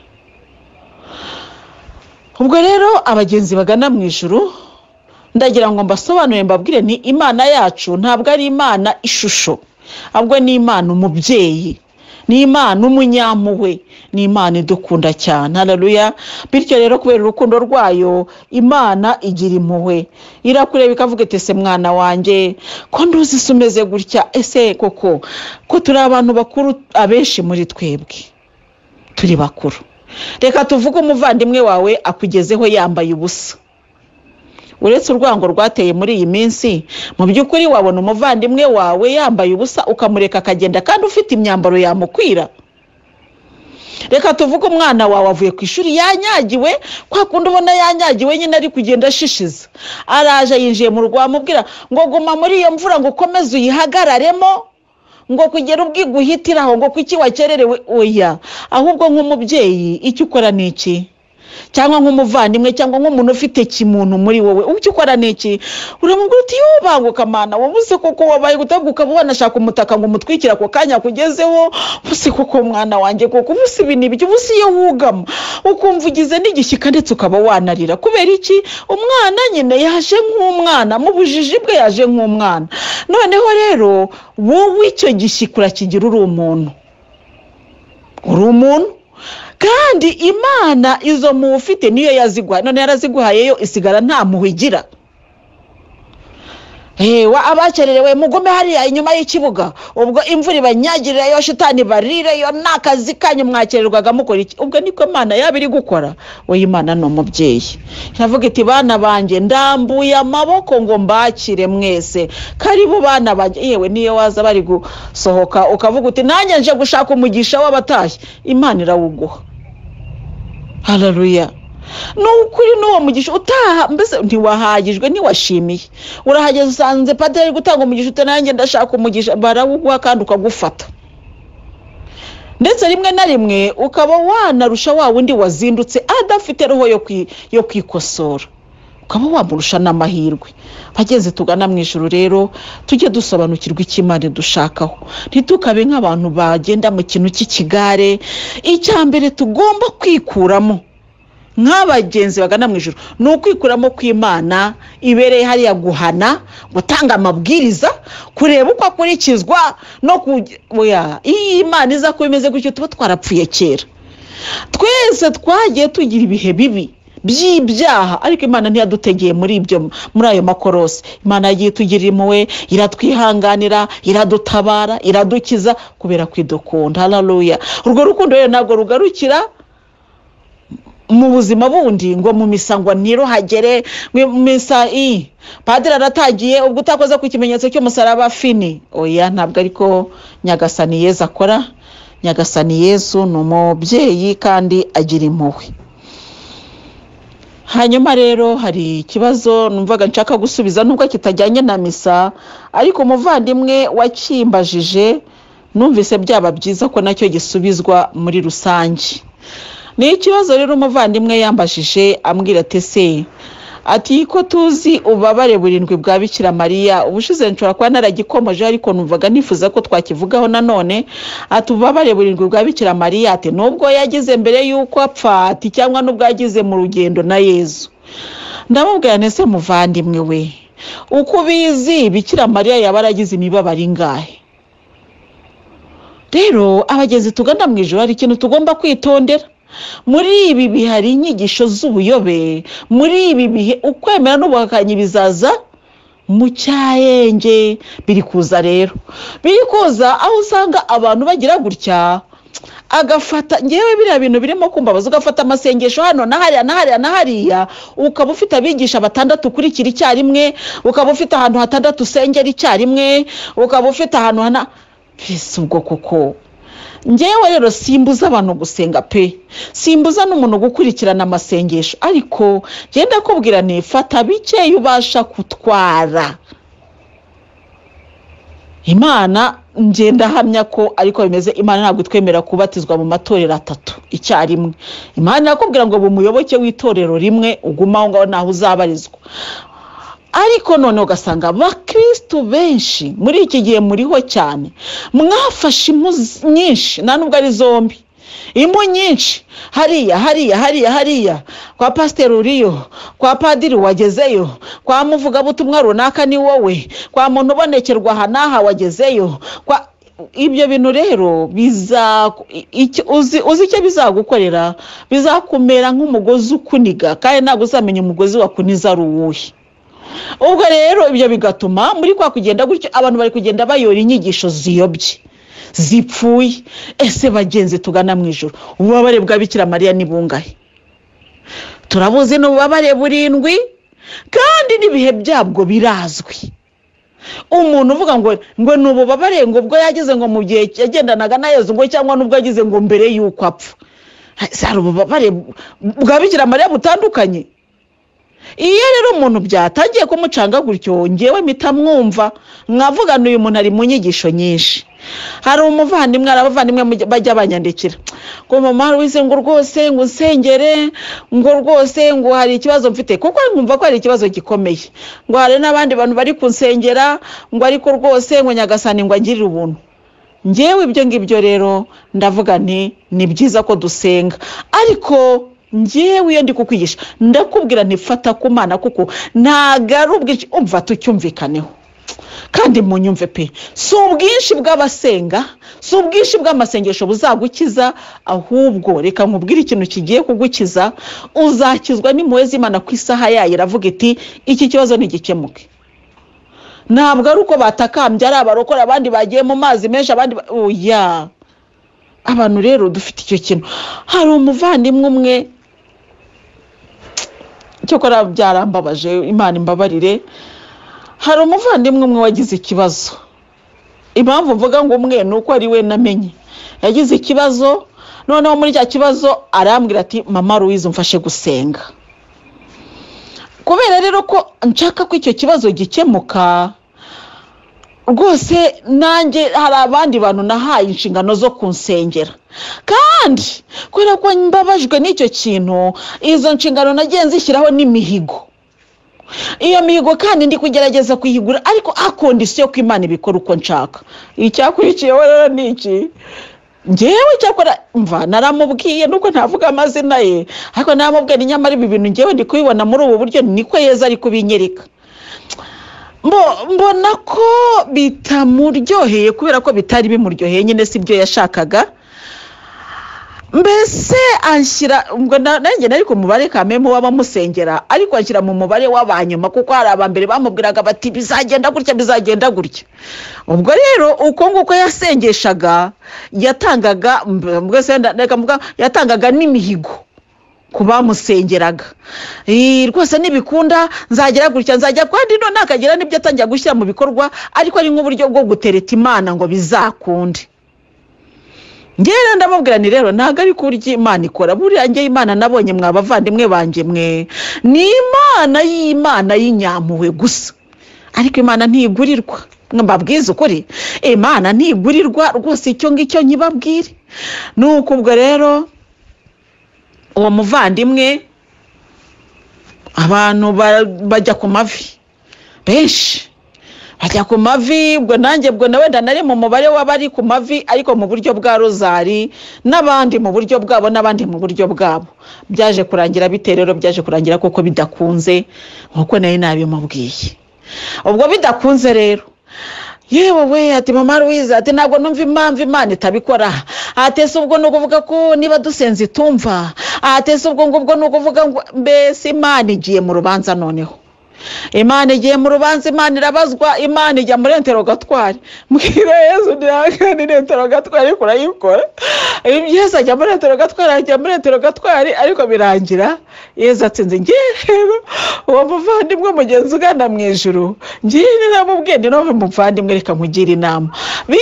Ubwo rero abagenzi bagana mu ijuru, ndagira ngo mbasobanurire mbabwire ni Imana yacu ntabwo ari Imana ishusho, ahubwo ni Imana umubyeyi, ni Imana umunyampuhwe, ni Imana idukunda cyane. Haleluya. Bityo rero kubera urukundo rwayo, Imana igira impuhwe, irakureba ikavuga iti ese mwana wanjye ko nduzi sumeze gutya, ese koko ko turi abantu bakuru, abenshi muri twebwe turi bakuru. Reka tuvuge umuvandimwe wawe akugezeho yambaye ubusa. Uretse urwango rwateye muri iyi minsi, mu by'ukuri wabona umuvandimwe wawe yambaye ubusa ukamureka akagenda kandi ufite imyambaro yamukwira? Reka tuvuge umwana wawe avuye ku ishuri yanyagiwe, kwa kundi ubona yanyagiwe nyine ari kugenda ashishiza, araje yinjiye mu rugo, amubwira ngo guma muri iyo mvura ngo ukomeze uyihagararemo, ngo kugera ubwiguhitiraho, ngo kuki wakererewe. Oya, ahubwo nk'umubyeyi icyo ukora ni iki? cyangwa nk'umuvandimwe cyangwa nk'umuntu ufite kimuntu muri wowe ucyo ukora niki uramubwira uti banguka mana wabuze koko wabaye gutabuka bubona shaka umutaka ngo umutwikira ko kanya kugezeho buse koko mwana wanjye koko buse ibintu buse iyo wugama ukumva ugize n'igishyika ndetse ukaba wanarira kubera iki umwana nyine yaje nk'umwana mu bujiji bwe yaje nk'umwana noneho rero wowe icyo gishyikura kigira uri umuntu kandi Imana izo mu ufite niyo yaziguha none yaraziguhaye yo isigara nta muhigira abakererewe mugome hariya inyuma y'ikibuga ubwo imvura ibanyagirira yo shitani barire yo nakazi kanyu mwakererwaga mukora iki ubwo niko Imana yabiri gukora we Imana no mubyeyi iravuga iti bana banje ndambuye amaboko ngo mbakire mwese karibu bana banje yewe niyo waza bari gusohoka ukavuga uti nanjye nje gushaka umugisha w'abatashye Imana irawuguha haleluya n'ukuri n'uwo mugisha utaha mbese ntiwahagijwe ntiwashimiye urahageze usanze padiri gutanga umugisha utanange ndashaka umugisha barawuguha kandi ukagufata ndetse rimwe na rimwe ukaba wanarusha wa wundi wazindutse adafite roho yo kwikosora ukaba wamurusha n'amahirwe bageze tugana mu ijuru rero tujye dusobanukirwa ikimane dushakaho ntitukabe nk'abantu bagenda mu kintu cy'ikigare icyambere tugomba kwikuramo nk'abagenzi bagana mu ijuru n'ukwikuramo kw'Imana ibereye hariya guhana gutanga amabwiriza kureba uko akurikizwa no iyi Imana iza kubimeze gutyo tuba twarapfuye kera twese twagiye tugira ibihe bibi by'ibyaha ariko Imana ntiyadutegeye muri ayo makorosi Imana yagiye tugira impuhwe iratwihanganira iradutabara iradukiza kubera kwidukunda haleluya urwo rukundo rero ntabwo rugarukira mu buzima bundi ngo mu misa ngo ntiruhagere misa padiri aratagiye ubwo utakoze ku kimenyetso cy'umusaraba fini oya ntabwo ariko Nyagasani Yesu akora Nyagasani Yesu ni umubyeyi kandi agira impuhwe hanyuma rero hari ikibazo numvaga nshaka gusubiza nubwo kitajyanye na misa ariko umuvandimwe wakimbajije numvise byaba byiza ko nacyo gisubizwa muri rusange ni ikibazo rero umuvandimwe yambajije ambwira ati ko tuzi ubabare burindwi bwa Bikira Mariya ubushize nshobora kuba naragikomoje ariko numvaga nifuza ko twakivugaho nanone ati ubabare burindwi bwa Bikira Mariya ati nubwo yagize mbere yuko apfa ati cyangwa nubwo yagize mu rugendo na Yezu ndamubwira nese muvandimwe we uko bizi Bikira Mariya yabaragize imibabaro ingahe rero abagenzi tugana mu ijuru hari ikintu tugomba kwitondera muri ibi bihe hari inyigisho z'ubuyobe muri ibi bihe ukwemera n'ubuhakanyi bizaza mu cyayenge biri kuza rero biri kuza aho usanga abantu bagira gutya agafata ngewe biriya bintu birimo kumbabaza ugafata amasengesho hano na hariya ukaba ufite abigisha batandatu kurikira icyarimwe ukaba ufite ahantu hatandatu usengera icyarimwe ukaba ufite ahantu mbese ubwo koko ngewe rero simbuza abantu gusenga pe simbuza n'umuntu gukurikirana amasengesho ariko genda kubwira fata bikeya ubasha kutwara Imana ngenda hamya ko ariko bimeze Imana ntabwo twemera kubatizwa mu matorero atatu icyarimwe Imana yakubwira ngo bumuyoboke w'itorero rimwe ugumaho ngaho naho uzabarizwa ariko none ugasanga abakristo benshi muri iki gihe muriho cyane mwafashe impu nyinshi nta nubwo ari zombi impu nyinshi hariya kwa pasiteri uriyo kwa padiri wagezeyo kwa muvugabutumwa runaka ni wowe kwa muntu ubonekerwa aha n'aha wagezeyo ibyo bintu rero uzi icyo bizagukorera bizakumera nk'umugozi ukuniga kandi ntabwo uzamenya umugozi wakuniza ari uwuhe ubwo rero ibyo bigatuma muri kwa kugenda gutyo abantu bari kugenda bayora inyigisho ziyobye zipfuye ese bagenzi tugana mu ijuru ububabare bwa Bikira Mariya ni bungahe turabuzi n'ububabare burindwi kandi n'ibihe byabwo birazwi umuntu uvuga ngo ni ububabare ngo ubwo yagize ngo mu gihe yagendanaga na Yezu ngo cyangwa n'ubwo yagize ngo mbere y'uko apfa hari ububabare bwa Bikira Mariya butandukanye iyo rero umuntu byatangiye kumucanga gutyo ngewe mpita mwumva mwavugana uyu muntu ari mu nyigisho nyinshi. Hari umuvandimwe abavandimwe bajya banyandikira ngo mama Louise ngo rwose ngo nsengere ngo rwose ngo hari ikibazo mfite, kuko nkumva ko hari ikibazo gikomeye, ngo hari n'abandi bantu bari kunsengera ngo ariko rwose ngo Nyagasani ngo angirire ubuntu. Ngewe ibyo ngibyo rero ndavuga nti ni byiza ko dusenga, ariko ngewe iyo ndi kukwigisha ndakubwira ntifata ku Mana, kuko ntagarubwe umva tucyumvikaneho kandi munyumve pe. Si ubwinshi bw'abasenga, si ubwinshi bw'amasengesho buzagukiza, ahubwo reka nkubwire ikintu kigiye kugukiza. Uzakizwa n'impuhwe z'Imana ku isaha yayo iravuga iti iki kibazo ntigikemuke. Ntabwo ari uko batakambye ari abarokora abandi bagiye mu mazi menshi abandi oya. Abantu rero dufite icyo kintu. Hari umuvandimwe umwe cyokora byarambabaje, Imana imbabarire. Hari umuvandimwe umwe wagize ikibazo. Impamvu mvuga ngo umwe nuko ari we namenye. Yagize ikibazo, noneho muri cya kibazo arambwira ati mama Louise umfashe gusenga. Kubera rero ko nshaka ko icyo kibazo gikemuka, rwose nanjye hari abandi bantu nahaye inshingano zo kunsengera, kandi kubera ko mbabajwe n'icyo kintu, izo nshingano nagiye nzishyiraho n'imihigo. Iyo mihigo kandi ndi kugerageza kuyigura, ariko akondisiyo ko Imana ibikora uko nshaka. Icyakurikiyeho rero ni iki? Ngewe cyakora mva naramubwiye nuko ntavuga amazina ye, ariko naramubwiye ni nyamara ibi bintu ngewe ndi kubibona muri ubu buryo niko Yesu ari kubinyereka. Mbona ko bitamuryoheye kubera ko bitari bimuryoheye, nyine sibyo yashakaga. Mbese anshyira ngo nanjye nari ku mubare kamemo w'abamusengera, ariko anshyira mu mubare w'abanyuma, kuko hari abambere bamubwiraga bati bizagenda gutya bizagenda gutya. Ubwo rero uko nguko yasengeshaga yatangaga mbese yatangaga n'imihigo ku bamusengeraga. Rwose nibikunda nzagera gutya nzajya, kandi none akagira n'ibyo atangiye gushyira mu bikorwa, ariko ari nk'uburyo bwo gutereta Imana ngo bizakunde. Ngera ndamubwira ni rero ntago ari kurya Imana ikora. Buriya nge Imana nabonye mwabavandimwe banje mwe ni Imana y'inyampuhwe gusa, ariko Imana ntigurirwa. Mbabwiza ukuri, Imana ntigurirwa rwose, icyo ngicyo nyibabwire. Nuko ubwo rero uwo muvandimwe abantu bajya ku mavi benshi, bajya ku mavi. Ubwo nanjye bwo nawe ndanari mu mubare w'abari ku mavi, ariko mu buryo bwa rozari, n'abandi mu buryo bwabo n'abandi mu buryo bwabo. Byaje kurangira bite rero? Byaje kurangira kuko bidakunze nkuko nari nabimubwiye. Ubwo bidakunze rero, yewe we ati mama Louise ati ntabwo numva impamvu Imana itabikora. Atese ubwo no kuvuga ko niba dusenze itumva. Atese ubwo ngubwo no kuvuga ngo mbese Imana igiye mu rubanza. Noneho Imana igiye mu rubanza, Imana irabazwa, Imana ijya muri enterogatwari. Mbwira Yesu ndihangane enterogatwari kurayikora. Yesu ajya muri enterogatwari, ariko birangira Yesu atsinze. Ngero uwo muvandimwe mugenzi ugana mu ijuru, ngire namubwiye ndi no muvandimwe reka nkugira inama.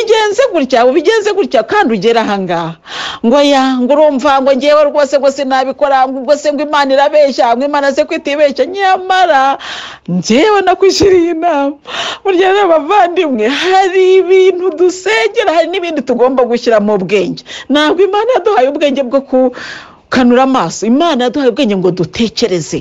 Bigenze gutya kandi ugera ahangaha ngo ngo urumva ngo ngewe rwose ngo sinabikora, ngo se ngo Imana irabeshya, ngo Imana se kwitibeshya. Nyamara ngewe nakwishiriye inama. Burya rero bavandimwe, hari ibintu dusengera, hari n'ibindi tugomba gushyira mu bwenge. Ntabwo Imana yaduhaye ubwenge bwo kukanura amaso, Imana yaduhaye ubwenge ngo dutekereze.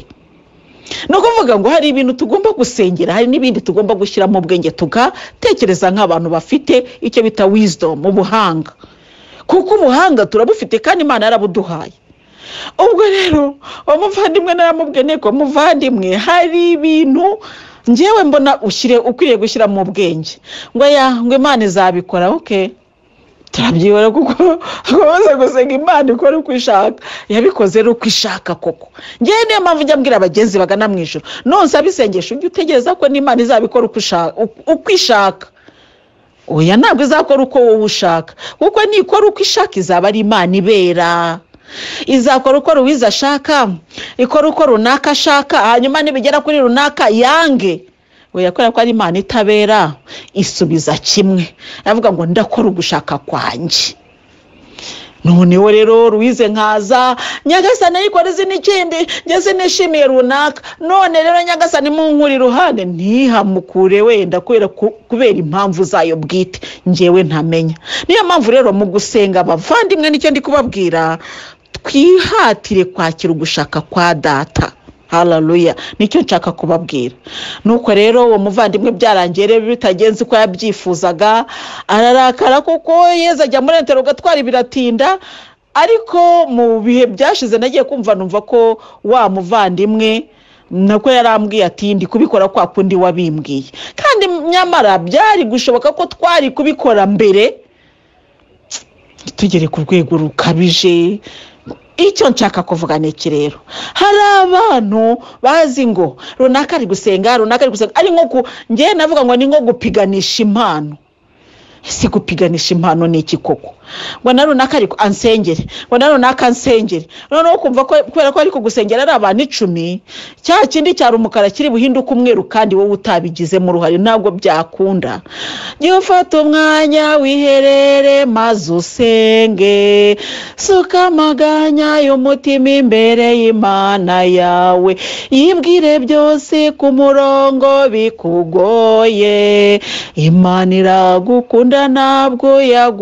No kuvuga ngo hari ibintu tugomba gusengera, hari n'ibindi tugomba gushyira mu bwenge tugatekereza nk'abantu bafite icyo bita wisdom, ubuhanga. Kuko ubuhanga turabufite kandi Imana yarabuduhaye. Ubwo rero umuvandimwe naramubwiye neko muvandimwe, hari ibintu ngewe mbona ukwiriye gushyira mu bwenge. Ngo Imana izabikora. Okay, turabyibora kuko akomeza gusenga Imana ikora uko ishaka. Yabikoze rero uko ishaka koko. Ngewe niyo mpamvu njya mbwira abagenzi bagana mu ijuru, nonse abisengesha ujye utegereza ko n'Imana izabikora uko ishaka. Oya, ntabwo izakora uko wowe ushaka, kuko nikora uko ishaka izaba ari Imana ibera. Izakora uko Louise ashaka, ikora uko runaka ashaka, hanyuma nibigera kuri runaka yange. Oya, kubera ko ari Imana itabera, isubiza kimwe. Yavuga ngo ndakora ugushaka kwanjye. noneho rero Louise nkaza nyagasani ariko rizi n'ikindi ngeze nishimiye runaka none rero nyagasani mu nkuri iruhande ntihamukure wenda kubera impamvu zayo bwite ngewe ntamenya. Niyo mpamvu rero mu gusenga abavandimwe nicyo ndi kubabwira, twihatire kwakira ugushaka kwa data. Haleluya, nicyo nshaka kubabwira. Nuko rero uwo muvandimwe byarangiye rero bitagenze uko yabyifuzaga, ararakara kuko Yezu ajya muri interrogatoire biratinda, ariko mu bihe byashize nagiye kumva numva ko wa muvandimwe nako yarambwiye ati ndi kubikora kwa kundi wabimbwiye, kandi nyamara byari gushoboka ko twari kubikora mbere tugere ku rwego rukabije. Icyo nshaka kuvuga n'iki rero, hari abantu bazi ngo runaka ari gusenga ari nko ngiye navuga ngo ni nko gupiganisha impano. Si gupiganisha impano ni iki koko? Ngo na runaka ariko ansengere, ngo na runaka ansengere, noneho kumva ko kubera ko ariko gusengera ari abantu 10 cya kindi cyari umukara kiri buhinduka umweru kandi wowe utabigize mu ruhari ntabwo byakunda. Jya ufata umwanya wiherere maze usenge, suka amaganya y'umutima imbere y'Imana yawe, yibwire byose ku murongo bikugoye, Imana iragukunda ntabwo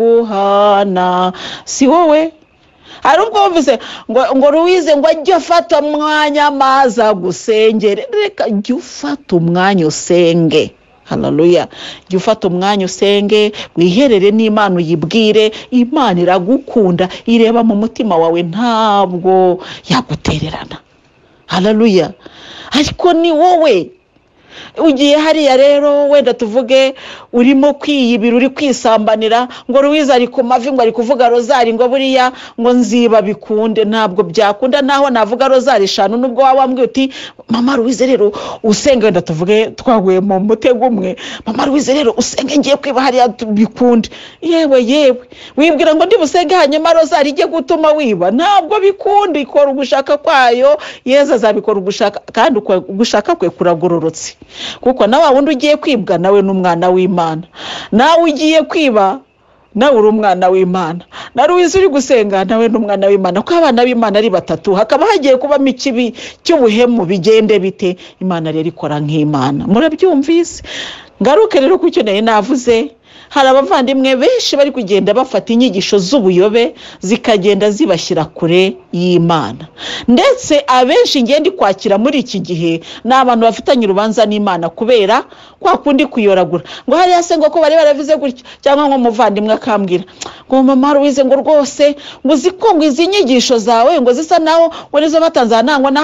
yaguhana. Si wowe hari ubwo wumvise ngo Louise ngo ajye afata umwanya maze agusengere. Reka jya ufata umwanya usenge. Haleluya, jya ufata umwanya usenge, wiherere n'Imana uyibwire. Imana iragukunda, ireba mu mutima wawe, ntabwo yagutererana. Haleluya, ariko ni wowe ugiye hariya rero wenda tuvuge urimo kwiyibira uri kwisambanira, ngo Louise ari ku mavi ngo ari kuvuga rozari ngo buriya ngo nziba bikunde. Ntabwo byakunda, naho navuga rozari 5 nubwo wambwiye uti mama Louise rero usenge, wenda tuvuge twaguye mu mutego umwe, mama Louise rero usenge ngiye kwiba hariya bikunde. Yewe wibwira ngo ndi busenge hanyuma rozari ijye gutuma wiba? Ntabwo bikunda. Ikora ugushaka kwayo, Yezu azabikora ugushaka, kandi ugushaka kwe kuragororotse, kuko nawe wundi ugiye kwibwa nawe n'umwana w'Imana, nawe ugiye kwiba nawe uri umwana w'Imana, na Louise uri gusenga nawe n'umwana w'Imana. Ko abana b'Imana ari 3 hakaba hagiye kubamo ikibi cy'ubuhemu, bigende bite? Imana rero ikora nk'Imana. Murabyumvise? Ngaruke rero ku cyo navuze, hari abavandimwe benshi bari kugenda bafata inyigisho z'ubuyobe zikagenda zibashyira kure y'Imana, ndetse abenshi ngende kwakira muri iki gihe n'abantu bafitanye urubanza n'Imana kubera kwa kundi kuyoragura. Ngo hari yasengo ko bari baravuze gutyo, cyangwa ngo muvandimwe akambwira ngo mama Louise ngo rwose ngo ziko ngo izi nyigisho zawe ngo zisa naho warizo batanzana ngo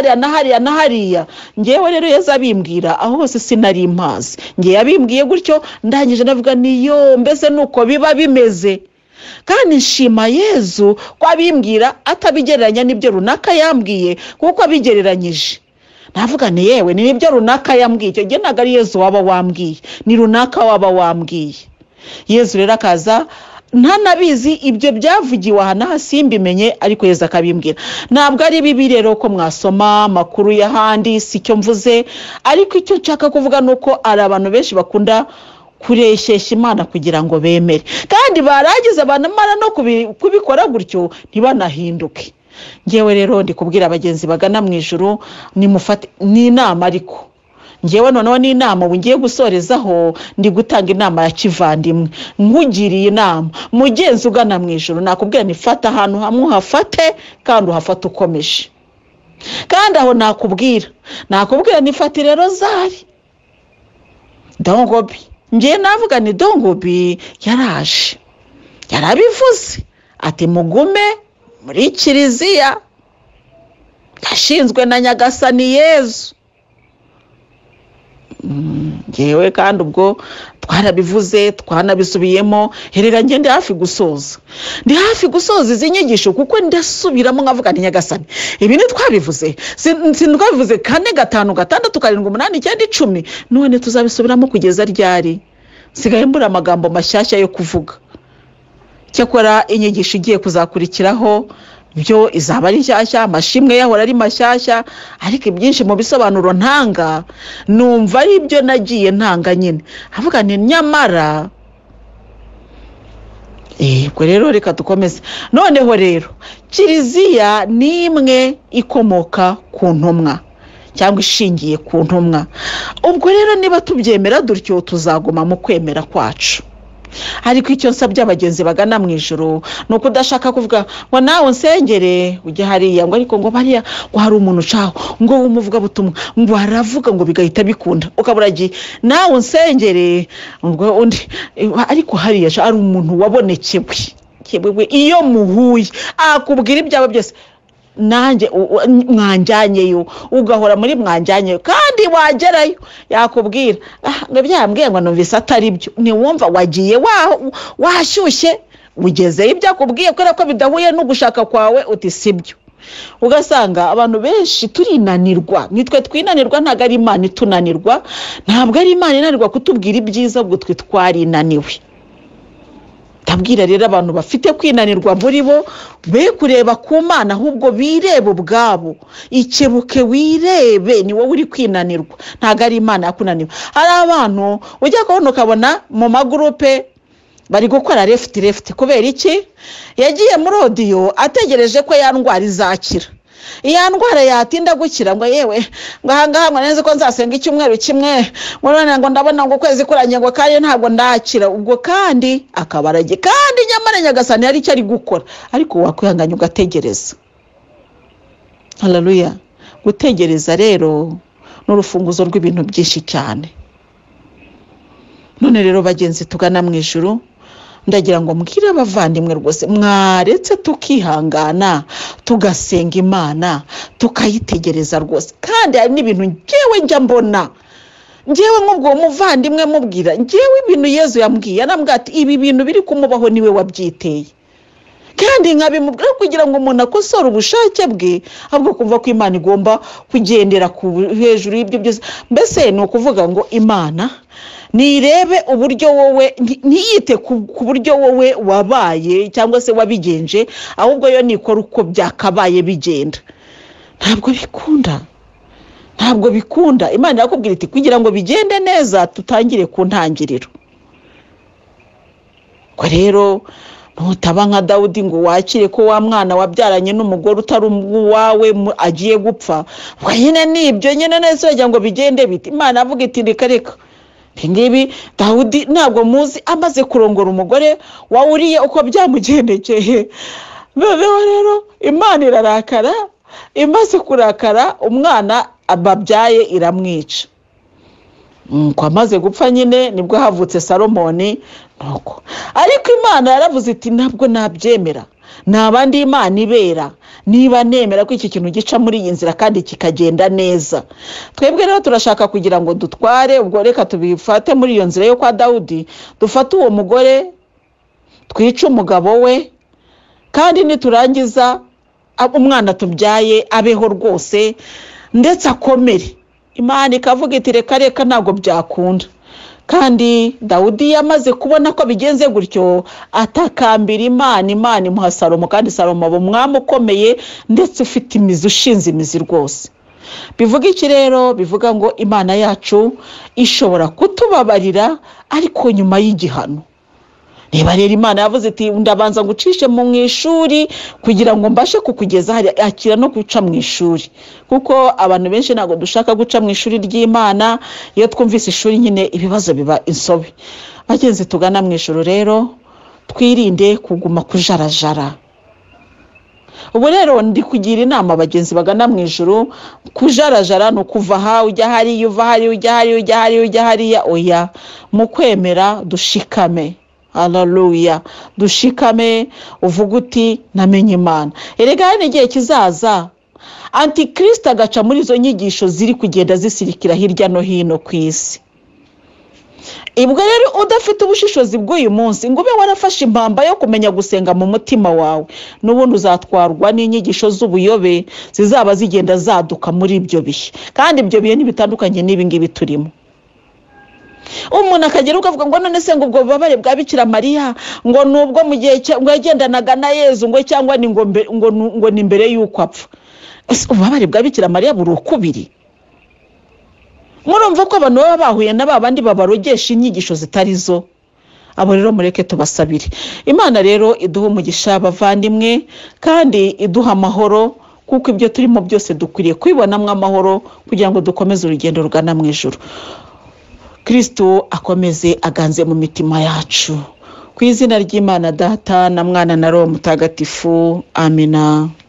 nahariya. Ngewe rero Yezu abimbwira aho hose sinari impazi, ngiye yabimbwiye gutyo, ndangije navuga niyo mbese nuko biba bimeze. Kandi nshima Yezu ko abimbwira atabigereranya n'ibyo runaka yambwiye, kuko abigereranyije navuga ni yewe ni ibyo runaka yambwiye, icyo gihe ntabwo ari Yezu waba wambwiye, ni runaka waba wambwiye. Yezu rero akaza ntanabizi ibyo byavugiwe aha naha simbimenye, ariko Yezu akabimbwira. Ntabwo ari bibi rero ko mwasoma makuru y'ahandi, si cyo mvuze, ariko icyo nshaka kuvuga nuko ari abantu benshi bakunda kureshyeshya Imana kugira ngo bemere, kandi baragize banamara no kubikora gutyo ntibanahinduke. Ngewe rero ndi kubwira abagenzi bagana mu ijuru, nimufate n'inama, ariko ngewe noneho n'inama ngiye gusorezaho, ndi gutanga inama ya kivandimwe. Nkugiriye inama mugenzi ugana mu ijuru, nakubwira nifata ahantu hamwe uhafate, kandi uhafate ukomeje. Kandi aho nakubwira nifatire rozari. Dongobi ngiye navuga ni Dongobi yaraje yarabivuze ati mugume muri kiliziya yashinzwe na Nyagasani Yezu. Ngewe kandi ubwo twarabivuze twanabisubiyemo, herera ngende hafi gusoza, ndi hafi gusoza izi nyigisho, kuko ndasubiramo nkavuga ni Nyagasani ibi ni twabivuze, twabivuze 4 5 6 7 8 9 10 10, none tuzabisubiramo kugeza ryari? Sigaye mbura amagambo mashyashya yo kuvuga. Cyakora inyigisho igiye kuzakurikiraho byo izaba ari nshyashya, amashimwe yahora ari mashyashya, ariko ibyinshi mu bisobanuro ntanga numva ari byo nagiye ntanga nyine. Avuga ni nyamara ubwo rero reka dukomeze. Noneho rero kiliziya ni imwe ikomoka ku ntumwa cyangwa ishingiye ku ntumwa. Ubwo rero niba tubyemera dutyo tuzaguma mu kwemera kwacu. Ariko icyo nsabye abagenzi bagana mu ijuru ni uko udashaka kuvuga ngo nawe nsengere ujye hariya, ngo ariko ngo bariya ngo hari umuntu ucaho ngo umuvuga butumwa ngo aravuga ngo bigahita bikunda, ukaburagiye nawe nsengere ngo undi ariko hariya ari umuntu wabonekewe iyo muhuye akubwira ibyabo byose nanjye mwanjyanyeyo, ugahora muri mwanjyanyeyo, kandi wagerayo yakubwira ngo byambwiye ngo numvise atari byo, ntiwumva wagiye washyushye ugezeyo ibyo akubwiye kubera ko bidahuye no gushaka kwawe uti sibyo. Ugasanga abantu benshi turinanirwa, nitwe twinanirwa, ntabwo ari Imana itunanirwa, ntabwo ari Imana inanirwa kutubwira ibyiza, ubwo twe twarinaniwe. Ndabwira rero abantu bafite kwinanirwa muri bo be kureba ku Mana, ahubwo birebe ubwabo, ikebuke wirebe, ni wowe uri kwinanirwa, ntabwo ari Imana yakunaniwe. Hari abantu ujya kubona ukabona mu magurupe bari gukora left kubera iki? Yagiye muri audio ategereje ko ya ndwara izakira. Iya ndwara yatinda gukira ngo yewe ngo ahangaha ngo neze ko nzasenga icyumweru kimwe, ngo ndabona ngo kwezi kuranye ngo kandi ntabwo ndakira. Ubwo kandi akabarage, kandi nyamara Nyagasani yari icyo ari gukora, ariko wakwihanganya ugategereza. Haleluya. Gutegereza rero n'urufunguzo rw'ibintu byinshi cyane. None rero bagenzi tugana mu ijuru, ndagira ngo mbwire abavandimwe rwose mwaretse tukihangana tugasenga Imana tukayitegereza rwose. Kandi hari n'ibintu ngewe njya mbona, ngewe nk'ubwo muvandimwe mubwira, ngewe ibintu Yezu yambwiye, anambwira ati ibi bintu biri kumubaho niwe wabyiteye, kandi nkabimubwira kugira ngo umuntu akosore ubushake bwe, ahubwo kumva ko Imana igomba kugendera hejuru y'ibyo byose. Mbese ni ukuvuga ngo Imana nirebe uburyo wowe, ntiyite ku buryo wowe wabaye cyangwa se wabigenje, ahubwo yo nikora uko byakabaye bigenda. Ntabwo bikunda. Imana irakubwira iti kugira ngo bigende neza tutangire ku ntangiriro. Ko rero ntutaba nka Dawudi ngo wakire ko wa mwana wabyaranye n'umugore utari uwawe agiye gupfa, nyine nibyo nyine nese wagira ngo bigende biti. Imana avuga iti reka ngibi Dawudi ntabwo muzi amaze kurongora umugore wawuriye uko byamugendekeye. Noneho rero Imana irarakara, imaze kurakara umwana ababyaye iramwica. Ko amaze gupfa nyine nibwo havutse Salomoni. Nuko ariko Imana yaravuze iti ntabwo nabyemera, nabandi Imana ibera, niba nemera ko iki kintu gica muri iyi nzira kandi kikagenda neza. Twebwe rero turashaka kugira ngo dutware, ubwo reka tubifate muri iyo nzira yo kwa Dawudi, dufate uwo mugore twice umugabo we, kandi niturangiza umwana tubyaye abeho rwose ndetse akomere. Imana ikavuga iti reka ntabwo byakunda. Kandi Dawudi yamaze kubona ko bigenze gutyo, atakambira Imana imuha Salomo, kandi Salomo aba umwami ukomeye ndetse ufite imizi, ushinze imizi rwose. Bivuga iki rero? Bivuga ngo Imana yacu ishobora kutubabarira ariko nyuma y'igihano. Niba rero Imana yavuze iti ndabanza ngucishe mu ishuri kugira ngo mbashe kukugeza hari akira no guca mu ishuri, kuko abantu benshi ntago dushaka guca mu ishuri ry'Imana. Iyo twumvise ishuri nyine ibibazo biba insobe. Bagenzi tugana mu ijuru rero twirinde kuguma kujarajara. Ubu rero ndi kugira inama abagenzi bagana mu ijuru, kujarajara no kuva aha ujya hari uva hari ujya hariya. Oya, mu kwemera dushikame. Haleluya. Dushikame uvuga uti namenye Imana. Erega hari igihe kizaza Antikristo agaca muri izo nyigisho ziri kugenda zisirikira hirya no hino ku isi. Ibwo rero udafite ubushishozi bw'uyu munsi ngo ube warafashe impamba yo kumenya gusenga mu mutima wawe, n'ubundi uzatwarwa n'inyigisho z'ubuyobe zizaba zigenda zaduka muri ibyo bihe, kandi ibyo bihe ntibitandukanye n'ibi ngibi turimo. Umuntu akagera ukavuga ngo none se ngo ubwo bubabare bwa Bikira Mariya ngo nubwo mu gihe ngo yagendanaga na Yezu ngo cyangwa ni ngo ni mbere y'uko apfa. Ububabare bwa Bikira Mariya buri ukubiri. Murumva ko abantu baba bahuye na babandi babarogesha inyigisho zitari zo. abo rero mureke tubasabire. Imana rero iduha umugisha bavandimwe kandi iduha amahoro, kuko ibyo turimo byose dukwiriye kwibonamo amahoro kugira ngo dukomeze urugendo rugana mu ijuru. Kristo akomeze aganze mu mitima yacu, ku izina ry'Imana Data na Mwana na Roho Mutagatifu. Amina.